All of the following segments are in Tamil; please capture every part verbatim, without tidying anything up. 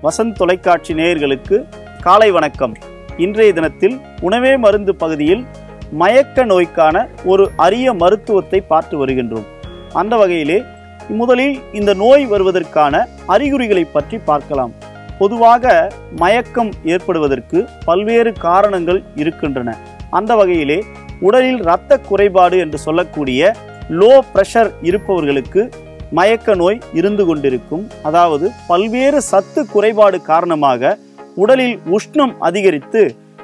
வசந்த் தொலைக்காட்சி நேயர்களுக்கு காலை வணக்கம். இன்றைய தினத்தில் உணவே மருந்து பகுதியில் மயக்க நோய்க்கான ஒரு அரிய மருத்துவத்தை பார்த்து வருகின்றோம். அந்த வகையிலே முதலில் இந்த நோய் வருவதற்கான அறிகுறிகளை பற்றி பார்க்கலாம். பொதுவாக மயக்கம் ஏற்படுவதற்கு பல்வேறு காரணங்கள் இருக்கின்றன. அந்த வகையிலே உடலில் இரத்த குறைபாடு என்று சொல்லக்கூடிய லோ பிரஷர் இருப்பவர்களுக்கு மயக்க நோய் இருந்து கொண்டிருக்கும். அதாவது பல்வேறு சத்து குறைபாடு காரணமாக உடலில் உஷ்ணம் அதிகரித்து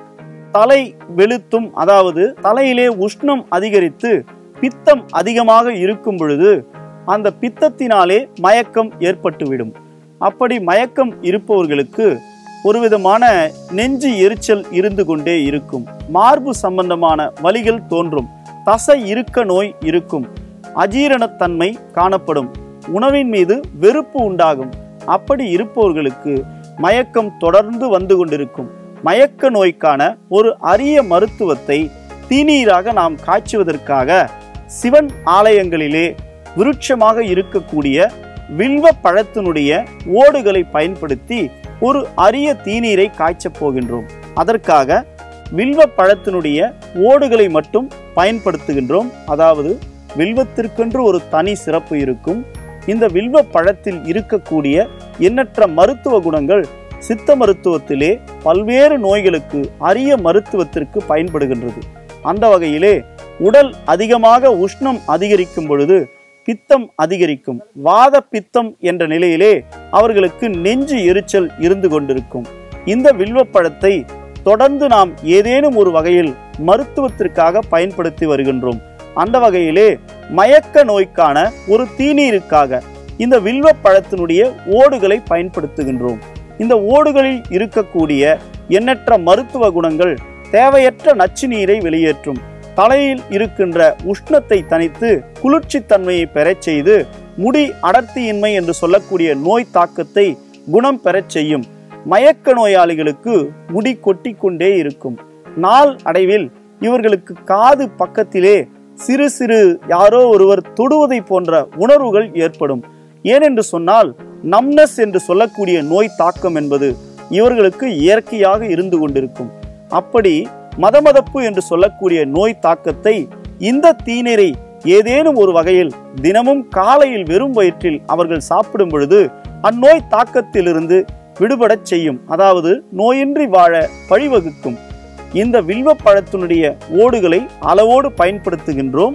தலை வெளுத்தும், அதாவது தலையிலே உஷ்ணம் அதிகரித்து பித்தம் அதிகமாக இருக்கும் பொழுது அந்த பித்தத்தினாலே மயக்கம் ஏற்பட்டுவிடும். அப்படி மயக்கம் இருப்பவர்களுக்கு ஒருவிதமான நெஞ்சு எரிச்சல் இருந்து கொண்டே இருக்கும். மார்பு சம்பந்தமான வலிகள் தோன்றும். தசை இருக்க நோய் இருக்கும். அஜீரணத்தன்மை காணப்படும். உணவின் மீது வெறுப்பு உண்டாகும். அப்படி இருப்பவர்களுக்கு மயக்கம் தொடர்ந்து வந்து கொண்டிருக்கும். மயக்க நோய்க்கான ஒரு அரிய மருத்துவத்தை தீநீராக நாம் காய்ச்சுவதற்காக சிவன் ஆலயங்களிலே விருட்சமாக இருக்கக்கூடிய வில்வ பழத்தினுடைய ஓடுகளை பயன்படுத்தி ஒரு அரிய தீநீரை காய்ச்சப் போகின்றோம். அதற்காக வில்வ பழத்தினுடைய ஓடுகளை மட்டும் பயன்படுத்துகின்றோம். அதாவது வில்வத்திற்கென்று ஒரு தனி சிறப்பு இருக்கும். இந்த வில்வ பழத்தில் இருக்கக்கூடிய எண்ணற்ற மருத்துவ குணங்கள் சித்த மருத்துவத்திலே பல்வேறு நோய்களுக்கு அரிய மருத்துவத்திற்கு பயன்படுகின்றது. அந்த வகையிலே உடல் அதிகமாக உஷ்ணம் அதிகரிக்கும் பொழுது பித்தம் அதிகரிக்கும். வாத பித்தம் என்ற நிலையிலே அவர்களுக்கு நெஞ்சு எரிச்சல் இருந்து கொண்டிருக்கும். இந்த வில்வ பழத்தை தொடர்ந்து நாம் ஏதேனும் ஒரு வகையில் மருத்துவத்திற்காக பயன்படுத்தி வருகின்றோம். அந்த வகையிலே மயக்க நோய்க்கான ஒரு தீநீருக்காக இந்த வில்வ பழத்தினுடைய ஓடுகளை பயன்படுத்துகின்றோம். இந்த ஓடுகளில் இருக்கக்கூடிய எண்ணற்ற மருத்துவ குணங்கள் தேவையற்ற நச்சு நீரை வெளியேற்றும். தலையில் இருக்கின்ற உஷ்ணத்தை தணித்து குளிர்ச்சி தன்மையை பெறச் செய்து முடி அடர்த்தியின்மை என்று சொல்லக்கூடிய நோய் தாக்கத்தை குணம் பெறச் செய்யும். மயக்க நோயாளிகளுக்கு முடி கொட்டி கொண்டே இருக்கும். நாள் அடைவில் இவர்களுக்கு காது பக்கத்திலே சிறு சிறு யாரோ ஒருவர் தொடுவதை போன்ற உணர்வுகள் ஏற்படும். ஏனென்று சொன்னால் நம்னஸ் என்று சொல்லக்கூடிய நோய் தாக்கம் என்பது இவர்களுக்கு இயற்கையாக இருந்து கொண்டிருக்கும். அப்படி மதமதப்பு என்று சொல்லக்கூடிய நோய் தாக்கத்தை இந்த தீநீரை ஏதேனும் ஒரு வகையில் தினமும் காலையில் வெறும் வயிற்றில் அவர்கள் சாப்பிடும் பொழுது அந்நோய் தாக்கத்திலிருந்து விடுபடச் செய்யும். அதாவது நோயின்றி வாழ வழிவகுக்கும். இந்த வில்வ பழத்தினுடைய ஓடுகளை அளவோடு பயன்படுத்துகின்றோம்.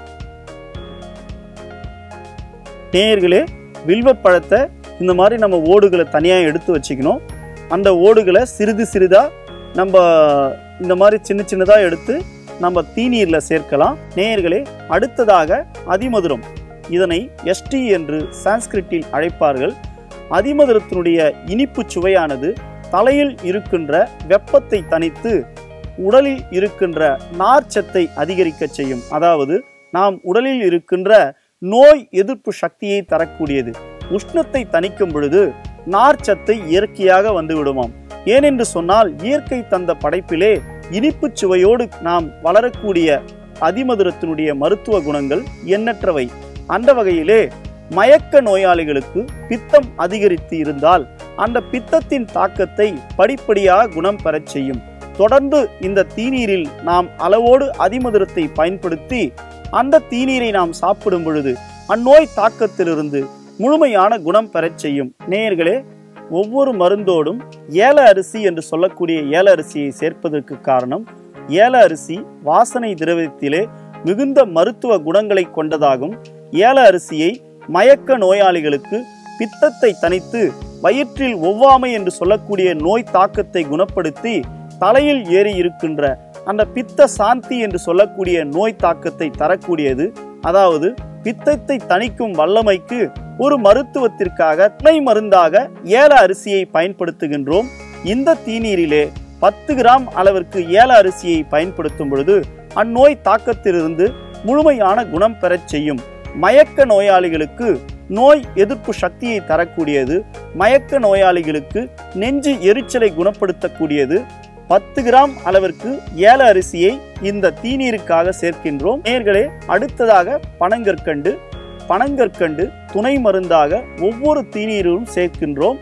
நேயர்களே, வில்வ பழத்தை இந்த மாதிரி நம்ம ஓடுகளை தனியாக எடுத்து வச்சுக்கணும். அந்த ஓடுகளை சிறிது சிறிதா நம்ம இந்த மாதிரி சின்ன சின்னதாக எடுத்து நம்ம தீநீரில் சேர்க்கலாம். நேயர்களே, அடுத்ததாக அதிமதுரம். இதனை எஸ்டி என்று சான்ஸ்கிரிட்டில் அழைப்பார்கள். அதிமதுரத்தினுடைய இனிப்பு சுவையானது தலையில் இருக்கின்ற வெப்பத்தை தணித்து உடலில் இருக்கின்ற நார்ச்சத்தை அதிகரிக்க செய்யும். அதாவது நாம் உடலில் இருக்கின்ற நோய் எதிர்ப்பு சக்தியை தரக்கூடியது. உஷ்ணத்தை தணிக்கும் பொழுது நார்ச்சத்தை இயற்கையாக வந்து விடுமாம். ஏனென்று சொன்னால் இயற்கை தந்த படைப்பிலே இனிப்பு சுவையோடு நாம் வளரக்கூடிய அதிமதுரத்தினுடைய மருத்துவ குணங்கள் எண்ணற்றவை. அந்த வகையிலே மயக்க நோயாளிகளுக்கு பித்தம் அதிகரித்து இருந்தால் அந்த பித்தத்தின் தாக்கத்தை படிப்படியாக குணம் பெறச் செய்யும். தொடர்ந்து இந்த தீநீரில் நாம் அளவோடு அதிமதுரத்தை பயன்படுத்தி அந்த தீநீரை நாம் சாப்பிடும் பொழுது அந்நோய் தாக்கத்திலிருந்து முழுமையான குணம் பெறச் செய்யும். நேயர்களே, ஒவ்வொரு மருந்தோடும் ஏல அரிசி என்று சொல்லக்கூடிய ஏல அரிசியை சேர்ப்பதற்கு காரணம், ஏல அரிசி வாசனை திரவியத்திலே மிகுந்த மருத்துவ குணங்களை கொண்டதாகும். ஏல அரிசியை மயக்க நோயாளிகளுக்கு பித்தத்தை தணித்து வயிற்றில் ஒவ்வாமை என்று சொல்லக்கூடிய நோய் தாக்கத்தை குணப்படுத்தி தலையில் ஏறி இருக்கின்ற அந்த பித்த சாந்தி என்று சொல்லக்கூடிய நோய் தாக்கத்தை தரக்கூடியது. அதாவது பித்தத்தை தணிக்கும் வல்லமைக்கு ஒரு மருத்துவத்திற்காக துணை மருந்தாக ஏல அரிசியை பயன்படுத்துகின்றோம். இந்த தீநீரிலே பத்து கிராம் அளவிற்கு ஏல அரிசியை பயன்படுத்தும் பொழுது அந்நோய் தாக்கத்திலிருந்து முழுமையான குணம் பெறச் செய்யும். மயக்க நோயாளிகளுக்கு நோய் எதிர்ப்பு சக்தியை தரக்கூடியது. மயக்க நோயாளிகளுக்கு நெஞ்சு எரிச்சலை குணப்படுத்தக்கூடியது. பத்து கிராம் அளவிற்கு ஏல அரிசியை இந்த தீநீருக்காக சேர்க்கின்றோம். நேயர்களே, அடுத்ததாக பனங்கற்கண்டு. பனங்கற்கண்டு துணை மருந்தாக ஒவ்வொரு தீநீரிலும் சேர்க்கின்றோம்.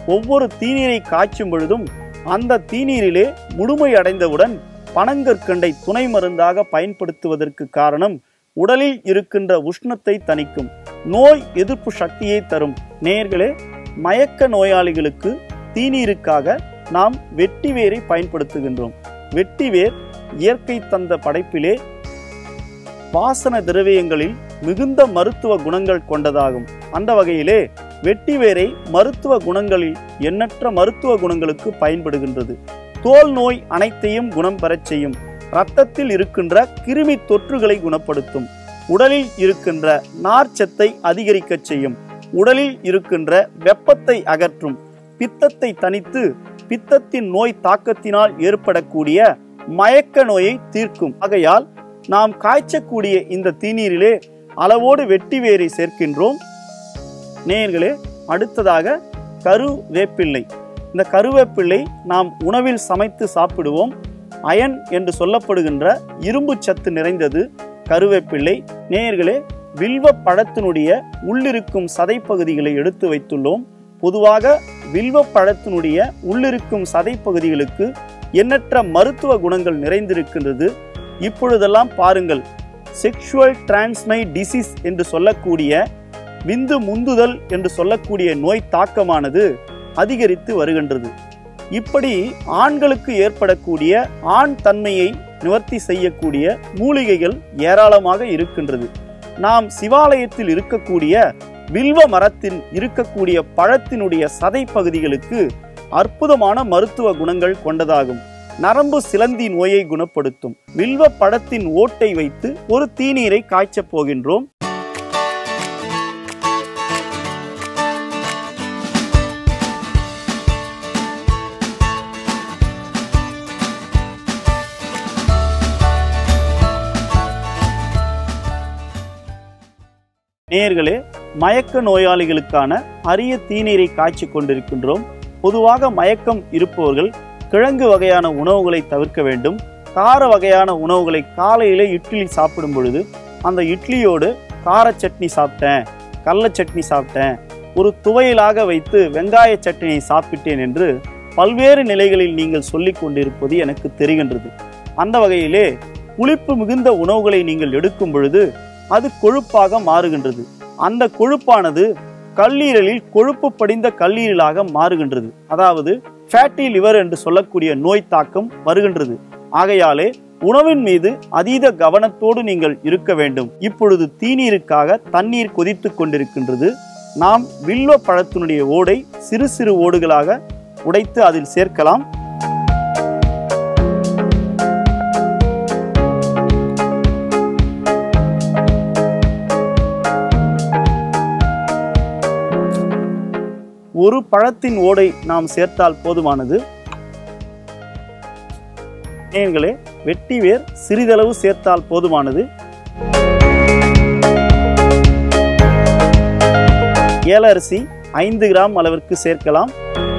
ஒவ்வொரு தீநீரை காய்ச்சும் பொழுதும் அந்த தீநீரிலே முழுமை அடைந்தவுடன் பனங்கற்கண்டை துணை மருந்தாக பயன்படுத்துவதற்கு காரணம் உடலில் இருக்கின்ற உஷ்ணத்தை தணிக்கும், நோய் எதிர்ப்பு சக்தியை தரும். நேயர்களே, மயக்க நோயாளிகளுக்கு தீநீருக்காக நாம் வெட்டிவேரை பயன்படுத்துகின்றோம். வெட்டிவேர் இயற்கை தந்த படைப்பிலே வாசன திரவியங்களில் மிகுந்த மருத்துவ குணங்கள் கொண்டதாகும். அந்த வகையிலே வெட்டிவேரை மருத்துவ குணங்களில் எண்ணற்ற மருத்துவ குணங்களுக்கு பயன்படுகின்றது. தோல் நோய் அனைத்தையும் குணம் பெறச் செய்யும், இரத்தத்தில் இருக்கின்ற கிருமி தொற்றுகளை குணப்படுத்தும், உடலில் இருக்கின்ற நார்ச்சத்தை அதிகரிக்க செய்யும், உடலில் இருக்கின்ற வெப்பத்தை அகற்றும், பித்தத்தை தணித்து பித்தத்தின் நோய் தாக்கத்தினால் ஏற்படக்கூடிய மயக்க நோயை தீர்க்கும். ஆகையால் நாம் காய்ச்சக்கூடிய இந்த தீநீரிலே அளவோடு வெட்டிவேரை சேர்க்கின்றோம். நேயர்களே, அடுத்ததாக கருவேப்பிள்ளை. இந்த கருவேப்பிள்ளை நாம் உணவில் சமைத்து சாப்பிடுவோம். அயன் என்று சொல்லப்படுகின்ற இரும்பு சத்து நிறைந்தது கருவேப்பிள்ளை. நேயர்களே, வில்வ பழத்தினுடைய உள்ளிருக்கும் சதைப்பகுதிகளை எடுத்து வைத்துள்ளோம். பொதுவாக வில்வ பழத்தினுடைய உள்ளிருக்கும் சதைப்பகுதிகளுக்கு எண்ணற்ற மருத்துவ குணங்கள் நிறைந்திருக்கின்றது. இப்பொழுதெல்லாம் பாருங்கள், செக்ஷுவல் டிரான்ஸ்மிட் டிசீஸ் என்று சொல்லக்கூடிய விந்து முந்துதல் என்று சொல்லக்கூடிய நோய் தாக்கமானது அதிகரித்து வருகின்றது. இப்படி ஆண்களுக்கு ஏற்படக்கூடிய ஆண் தன்மையை நிவர்த்தி செய்யக்கூடிய மூலிகைகள் ஏராளமாக இருக்கின்றது. நாம் சிவாலயத்தில் இருக்கக்கூடிய வில்வ மரத்தில் இருக்கக்கூடிய பழத்தினுடைய சதை பகுதிகளுக்கு அற்புதமான மருத்துவ குணங்கள் கொண்டதாகும். நரம்பு சிலந்தி நோயை குணப்படுத்தும். வில்வ பழத்தின் ஓட்டை வைத்து ஒரு தீநீரை காய்ச்சப் போகின்றோம். நேயர்களே, மயக்க நோயாளிகளுக்கான அரிய தீநீரை காய்ச்சி கொண்டிருக்கின்றோம். பொதுவாக மயக்கம் இருப்பவர்கள் கிழங்கு வகையான உணவுகளை தவிர்க்க வேண்டும். கார வகையான உணவுகளை காலையிலே இட்லி சாப்பிடும் பொழுது அந்த இட்லியோடு கார சட்னி சாப்பிட்டேன், கடலை சட்னி சாப்பிட்டேன், ஒரு துவையலாக வைத்து வெங்காய சட்னியை சாப்பிட்டேன் என்று பல்வேறு நிலைகளில் நீங்கள் சொல்லிக் கொண்டிருப்பது எனக்கு தெரிகின்றது. அந்த வகையிலே புளிப்பு மிகுந்த உணவுகளை நீங்கள் எடுக்கும் பொழுது அது கொழுப்பாக மாறுகின்றது. அந்த கொழுப்பானது கல்லீரலில் கொழுப்பு படிந்த கல்லீரலாக மாறுகின்றது. அதாவது ஃபேட்டி லிவர் என்று சொல்லக்கூடிய நோய் தாக்கம் வருகின்றது. ஆகையாலே உணவின் மீது அதீத கவனத்தோடு நீங்கள் இருக்க வேண்டும். இப்பொழுது தீநீருக்காக தண்ணீர் கொதித்து கொண்டிருக்கின்றது. நாம் வில்வ பழத்தினுடைய ஓடை சிறு சிறு ஓடுகளாக உடைத்து அதில் சேர்க்கலாம். ஒரு பழத்தின் ஓடை நாம் சேர்த்தால் போதுமானது. நேயர்களே, வெட்டிவேர் சிறிதளவு சேர்த்தால் போதுமானது. ஏலரிசி ஐந்து கிராம் அளவிற்கு சேர்க்கலாம்.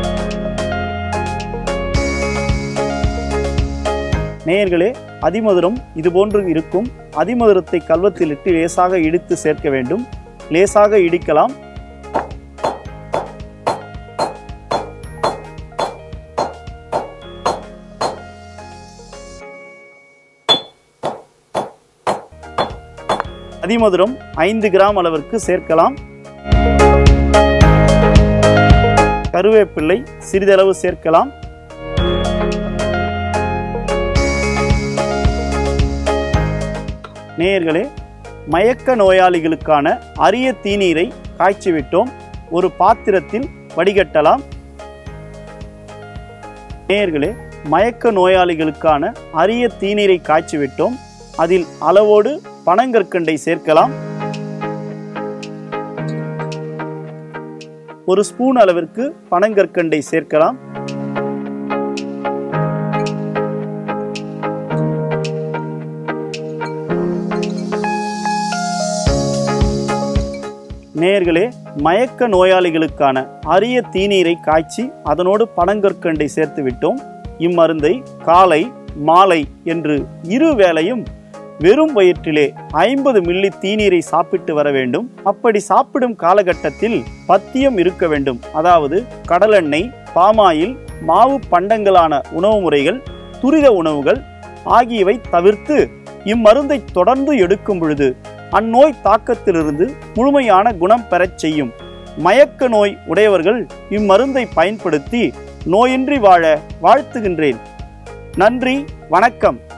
நேயர்களே, அதிமதுரம் இதுபோன்று இருக்கும். அதிமதுரத்தை கல்வத்தில் இட்டு லேசாக இடித்து சேர்க்க வேண்டும். லேசாக இடிக்கலாம். அதிமதுரம் ஐந்து கிராம் அளவிற்கு சேர்க்கலாம். கருவேப்பிள்ளை சிறிதளவு சேர்க்கலாம். நேயர்களே, மயக்க நோயாளிகளுக்கான அரிய தீநீரை காய்ச்சிவிட்டோம். ஒரு பாத்திரத்தில் வடிகட்டலாம். நேயர்களே, மயக்க நோயாளிகளுக்கான அரிய தீநீரை காய்ச்சிவிட்டோம். அதில் அளவோடு பனங்கற்கண்டை சேர்க்கலாம். ஒரு ஸ்பூன் அளவிற்கு பனங்கற்கண்டை சேர்க்கலாம். நேயர்களே, மயக்க நோயாளிகளுக்கான அரிய தீநீரை காய்ச்சி அதனோடு பனங்கற்கண்டை சேர்த்து விட்டோம். இம்மருந்தை காலை மாலை என்று இரு வேளையும் வெறும் வயிற்றிலே ஐம்பது மில்லி தீநீரை சாப்பிட்டு வர வேண்டும். அப்படி சாப்பிடும் காலகட்டத்தில் பத்தியம் இருக்க வேண்டும். அதாவது கடலெண்ணெய், பாமாயில், மாவு பண்டங்களான உணவு முறைகள், துரித உணவுகள் ஆகியவை தவிர்த்து இம்மருந்தை தொடர்ந்து எடுக்கும் பொழுது அந்நோய் தாக்கத்திலிருந்து முழுமையான குணம் பெறச் செய்யும். மயக்க நோய் உடையவர்கள் இம்மருந்தை பயன்படுத்தி நோயின்றி வாழ வாழ்த்துகின்றேன். நன்றி, வணக்கம்.